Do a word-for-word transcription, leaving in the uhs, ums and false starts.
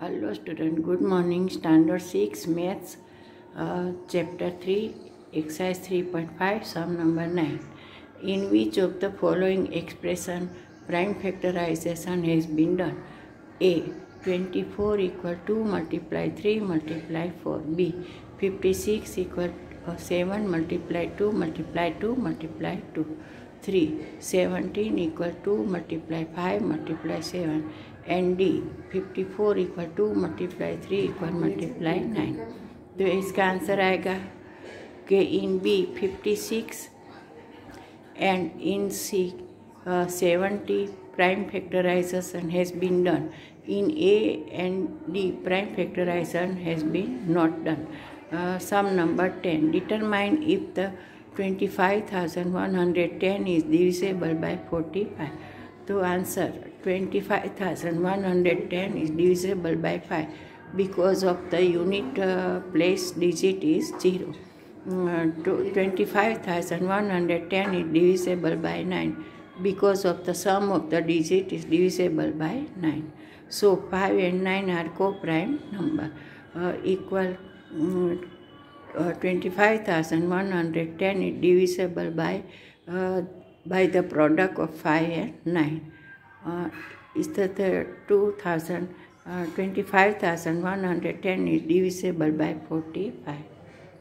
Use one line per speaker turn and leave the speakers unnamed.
Hello student, good morning. Standard six Maths, uh, Chapter three, Exercise three point five, Sum number nine. In which of the following expression prime factorization has been done? A. twenty-four equal to multiply three multiply four. B. fifty-six equal uh, seven multiply two multiply two multiply two. three. seventeen equal to multiply five multiply seven. And D. fifty-four equal two multiply three equal multiply nine. तो इसका answer आएगा कि in B fifty six and in C seventy prime factorization has been done. In A and D prime factorization has been not done. Sum number ten. Determine if the twenty five thousand one hundred ten is divisible by forty five. तो answer twenty-five thousand one hundred ten is divisible by five because of the unit uh, place digit is zero. Uh, twenty-five thousand one hundred ten is divisible by nine because of the sum of the digit is divisible by nine. So five and nine are co-prime number. Uh, equal um, uh, twenty-five thousand one hundred ten is divisible by uh, by the product of five and nine. Uh, is that the two thousand uh, twenty-five thousand one hundred ten is divisible by forty-five.